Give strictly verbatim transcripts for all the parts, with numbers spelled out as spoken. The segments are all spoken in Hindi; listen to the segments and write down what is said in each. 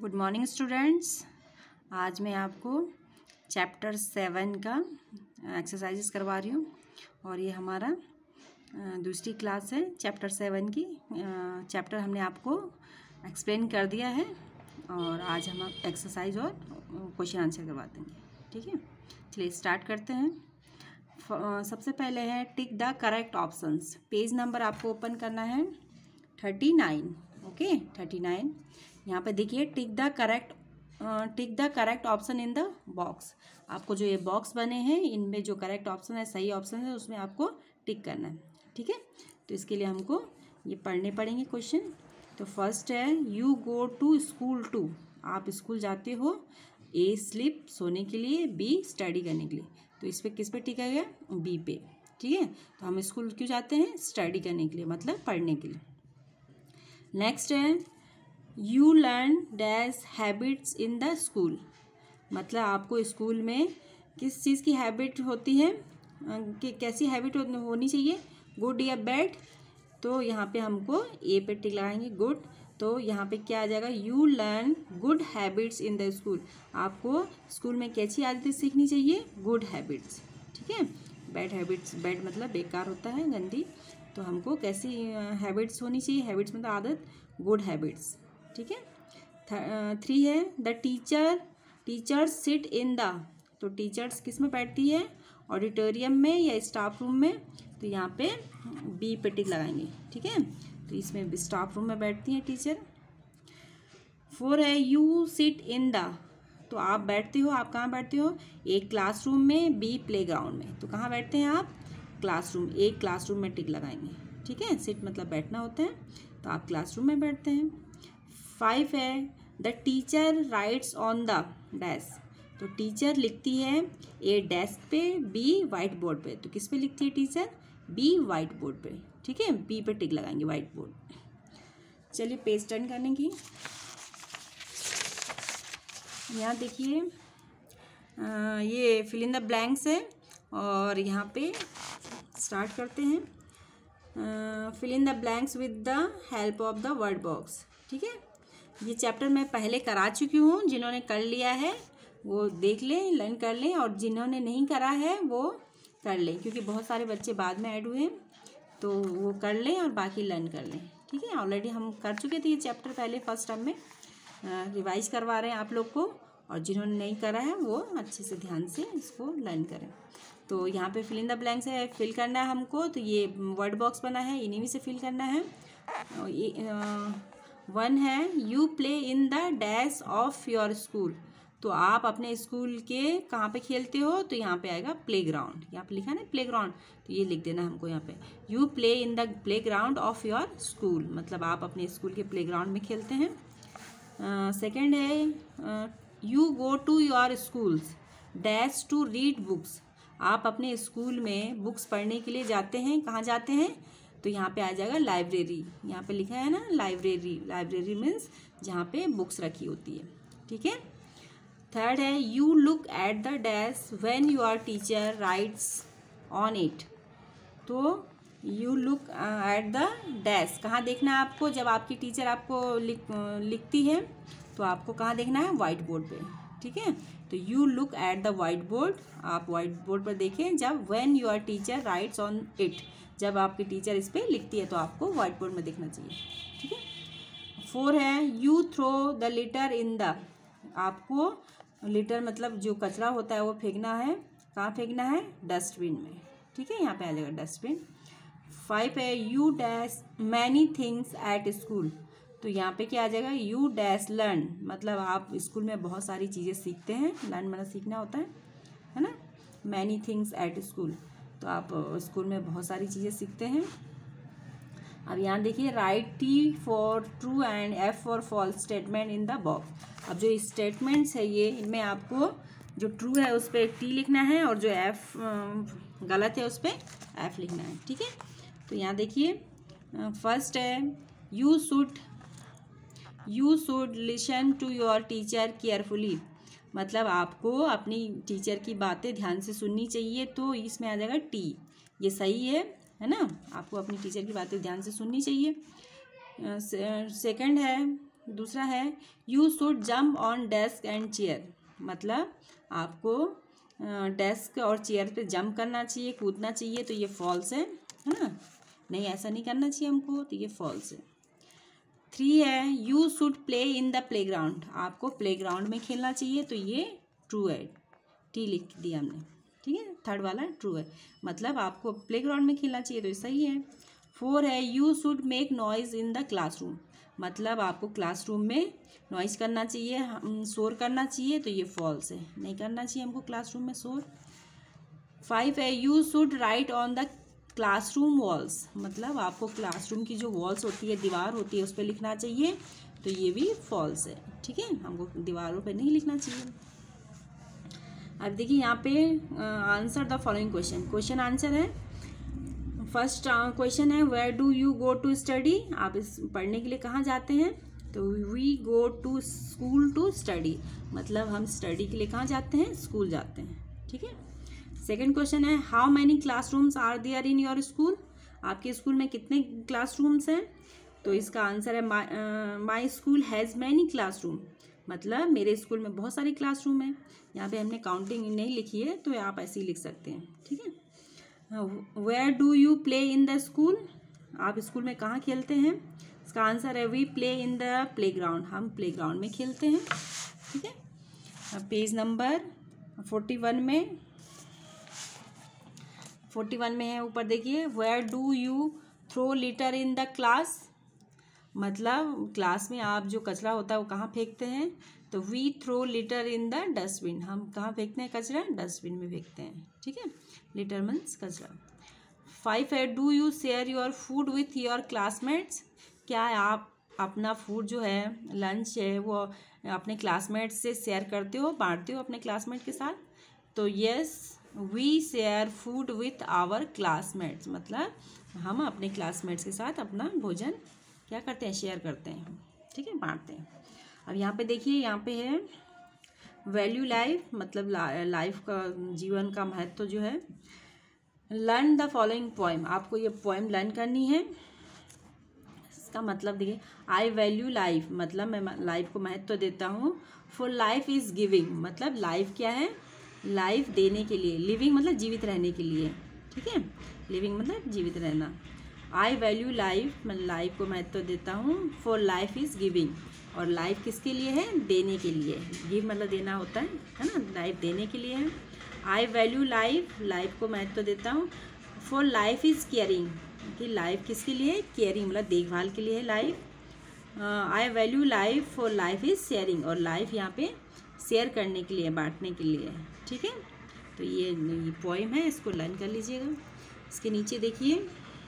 Good morning students. आज मैं आपको चैप्टर सेवन का एक्सरसाइजेस करवा रही हूँ और ये हमारा दूसरी क्लास है चैप्टर सेवन की। चैप्टर हमने आपको एक्सप्लेन कर दिया है और आज हम एक्सरसाइज और क्वेश्चन आंसर करवा देंगे। ठीक है, चलिए स्टार्ट करते हैं। सबसे पहले है tick the correct options. Page number आपको ओपन करना है thirty nine. Okay, thirty nine. यहाँ पे देखिए tick the correct tick the correct option in the box. आपको जो ये बॉक्स बने हैं इनमें जो करेक्ट ऑप्शन है, सही ऑप्शन है, उसमें आपको टिक करना है। ठीक है, तो इसके लिए हमको ये पढ़ने पड़ेंगे क्वेश्चन। तो फर्स्ट है you go to school too. आप स्कूल जाते हो। ए स्लीप सोने के लिए, बी स्टडी करने के लिए। तो इस पर किस पे टिका गया? बी पे। ठीक है, तो हम स्कूल क्यों जाते हैं? स्टडी करने के लिए, मतलब पढ़ने के लिए। नेक्स्ट है you learn dash habits in the school. मतलब आपको स्कूल में किस चीज़ की हैबिट होती है, कि कैसी हैबिट होनी चाहिए? गुड या बैड? तो यहाँ पे हमको ए पे टिक लगाएंगे, गुड। तो यहाँ पे क्या आ जाएगा? You learn good habits in the school. आपको स्कूल में कैसी आदतें सीखनी चाहिए? Good habits. ठीक है, बैड हैबिट्स, बैड मतलब बेकार होता है, गंदी। तो हमको कैसी हैबिट्स होनी चाहिए? हैबिट्स मतलब आदत, गुड हैबिट्स। ठीक है। थ्री है the teacher teachers sit in the. तो टीचर्स किस में बैठती है? ऑडिटोरियम में या स्टाफ रूम में? तो यहाँ पे बी पे टिक लगाएंगे। ठीक है, तो इसमें स्टाफ रूम में बैठती है टीचर। फोर है यू सिट इन द। तो आप बैठते हो, आप कहाँ बैठते हो? ए क्लासरूम में, बी प्ले ग्राउंड में। तो कहाँ बैठते हैं आप? क्लासरूम। ए क्लासरूम में टिक लगाएंगे। ठीक है, सिट मतलब बैठना होता है, तो आप क्लासरूम में बैठते हैं। फाइव है the teacher writes on the dash. तो टीचर लिखती है ए डेस्क पे, बी वाइट बोर्ड पे। तो किस पे लिखती है टीचर? बी वाइट बोर्ड पे। ठीक है, बी पे टिक लगाएंगे, वाइट बोर्ड। चलिए पेज टर्न करने की। यहाँ देखिए ये फिल इन द ब्लैंक्स है और यहाँ पे स्टार्ट करते हैं। Fill in the blanks with the help of the word box. ठीक है, ये चैप्टर मैं पहले करा चुकी हूँ। जिन्होंने कर लिया है वो देख लें, लर्न कर लें, और जिन्होंने नहीं करा है वो कर लें, क्योंकि बहुत सारे बच्चे बाद में ऐड हुए हैं, तो वो कर लें और बाकी लर्न कर लें। ठीक है, ऑलरेडी हम कर चुके थे ये चैप्टर पहले फर्स्ट टर्म में। रिवाइज करवा रहे हैं आप लोग को, और जिन्होंने नहीं करा है वो अच्छे से ध्यान से इसको लर्न करें। तो यहाँ पे फिल इन द ब्लैंक्स है, फिल करना है हमको। तो ये वर्ड बॉक्स बना है, इन्हीं में से फिल करना है। वन है you play in the dash of your school. तो आप अपने स्कूल के कहाँ पे खेलते हो? तो यहाँ पे आएगा प्ले ग्राउंड। यहाँ पे लिखा है ना प्ले ग्राउंड, तो ये लिख देना हमको यहाँ पे। You play in the playground of your school, मतलब आप अपने स्कूल के प्ले ग्राउंड में खेलते हैं। सेकेंड है you go to your school's dash to read books. आप अपने स्कूल में बुक्स पढ़ने के लिए जाते हैं। कहाँ जाते हैं? तो यहाँ पे आ जाएगा लाइब्रेरी। यहाँ पे लिखा है ना लाइब्रेरी। लाइब्रेरी मीन्स जहाँ पे बुक्स रखी होती है। ठीक है। थर्ड है you look at the dash when your teacher writes on it. तो you look at the dash, कहाँ देखना है आपको? जब आपकी टीचर आपको लिख लिखती है तो आपको कहाँ देखना है? वाइट बोर्ड पे। ठीक है, तो you look at the whiteboard. आप वाइट बोर्ड पर देखें जब when your teacher writes on it, जब आपकी टीचर इस पर लिखती है तो आपको वाइट बोर्ड में देखना चाहिए। ठीक है। फोर है you throw the litter in the. आपको लिटर मतलब जो कचरा होता है वो फेंकना है। कहाँ फेंकना है? डस्टबिन में। ठीक है, यहाँ पे आ जाएगा डस्टबिन। फाइव है you dash many things at school. तो यहाँ पे क्या आ जाएगा? यू डैश लर्न, मतलब आप स्कूल में बहुत सारी चीज़ें सीखते हैं। लर्न मतलब सीखना होता है, है ना। मैनी थिंग्स एट स्कूल, तो आप स्कूल में बहुत सारी चीज़ें सीखते हैं। अब यहाँ देखिए write T for true and F for false statement in the box. अब जो स्टेटमेंट्स है ये, इनमें आपको जो ट्रू है उस पर टी लिखना है और जो एफ गलत है उस पर एफ लिखना है। ठीक है, तो यहाँ देखिए फर्स्ट है you should you should listen to your teacher carefully. मतलब आपको अपनी टीचर की बातें ध्यान से सुननी चाहिए, तो इसमें आ जाएगा टी। ये सही है, है ना। आपको अपनी टीचर की बातें ध्यान से सुननी चाहिए। सेकंड है दूसरा है you should jump on desk and chair, मतलब आपको डेस्क और चेयर पे जंप करना चाहिए, कूदना चाहिए, तो ये फॉल्स है है ना, नहीं ऐसा नहीं करना चाहिए हमको, तो ये फॉल्स है। थ्री है you should play in the playground, आपको प्ले ग्राउंड में खेलना चाहिए, तो ये ट्रू है, टी लिख दिया हमने, ठीक है। थर्ड वाला ट्रू है, मतलब आपको प्ले ग्राउंड में खेलना चाहिए, तो ये सही है। फोर है you should make noise in the classroom, मतलब आपको क्लासरूम में नॉइज़ करना चाहिए, शोर करना चाहिए, तो ये फॉल्स है, नहीं करना चाहिए हमको क्लासरूम में शोर। फाइव है you should write on the classroom walls, मतलब आपको क्लासरूम की जो वॉल्स होती है, दीवार होती है, उस पर लिखना चाहिए, तो ये भी फॉल्स है, ठीक है, हमको दीवारों पे नहीं लिखना चाहिए। अब देखिए यहाँ पे answer the following question, question answer है। फर्स्ट क्वेश्चन है where do you go to study, आप इस पढ़ने के लिए कहाँ जाते हैं, तो we go to school to study, मतलब हम स्टडी के लिए कहाँ जाते हैं, स्कूल जाते हैं, ठीक है। सेकेंड क्वेश्चन है how many classrooms are there in your school, आपके स्कूल में कितने क्लासरूम्स हैं, तो इसका आंसर है my school has many classroom, मतलब मेरे स्कूल में बहुत सारे क्लासरूम हैं। यहाँ पे हमने काउंटिंग नहीं लिखी है, तो आप ऐसे ही लिख सकते हैं, ठीक है। Where do you play in the school, आप स्कूल में कहाँ खेलते हैं, इसका आंसर है we play in the playground, हम प्ले ग्राउंड में खेलते हैं, ठीक है। पेज नंबर फोर्टी वन में फोर्टी वन में है, ऊपर देखिए where do you throw litter in the class, मतलब क्लास में आप जो कचरा होता है वो कहाँ फेंकते हैं, तो we throw litter in the dustbin, हम कहाँ फेंकते हैं कचरा, डस्टबिन में फेंकते हैं, ठीक है, लिटर मीन्स कचरा। फाइव है do you share your food with your classmates, क्या आप अपना फूड जो है, लंच है, वो अपने क्लासमेट्स से शेयर करते हो, बांटते हो अपने क्लासमेट के साथ, तो yes we share food with our classmates, मतलब हम अपने क्लासमेट्स के साथ अपना भोजन क्या करते हैं, शेयर करते हैं, ठीक है, बांटते हैं। अब यहाँ पे देखिए, यहाँ पे है वैल्यू लाइफ, मतलब लाइफ का, जीवन का महत्व जो है। लर्न द फॉलोइंग पोएम, आपको ये पोएम लर्न करनी है। इसका मतलब देखिए, आई वैल्यू लाइफ, मतलब मैं लाइफ को महत्व देता हूँ। फॉर लाइफ इज़ गिविंग, मतलब लाइफ क्या है, लाइफ देने के लिए, लिविंग मतलब जीवित रहने के लिए, ठीक है, लिविंग मतलब जीवित रहना। आई वैल्यू लाइफ, मैं लाइफ को महत्व देता हूँ। फॉर लाइफ इज़ गिविंग, और लाइफ किसके लिए है, देने के लिए, गिव मतलब देना होता है है ना, लाइफ देने के लिए है। आई वैल्यू लाइफ, लाइफ को महत्व देता हूँ। फॉर लाइफ इज़ केयरिंग, कि लाइफ किसके लिए, केयरिंग मतलब देखभाल के लिए है life. I value life, for life is sharing, और लाइफ यहाँ पे शेयर करने के लिए, बांटने के लिए, ठीक है। तो ये ये पोएम है, इसको लर्न कर लीजिएगा। इसके नीचे देखिए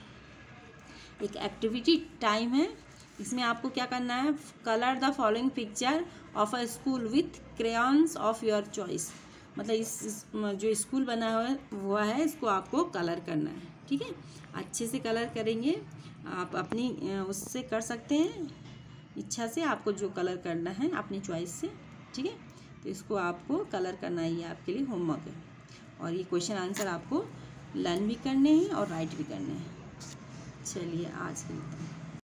एक एक्टिविटी टाइम है, इसमें आपको क्या करना है, colour the following picture of a school with crayons of your choice, मतलब इस, इस जो स्कूल बना हुआ हुआ है इसको आपको कलर करना है, ठीक है, अच्छे से कलर करेंगे, आप अपनी उससे कर सकते हैं, इच्छा से आपको जो कलर करना है अपनी चॉइस से, ठीक है। तो इसको आपको कलर करना ही है, आपके लिए होमवर्क है, और ये क्वेश्चन आंसर आपको लर्न भी करने हैं और राइट भी करने हैं। चलिए आज के लिए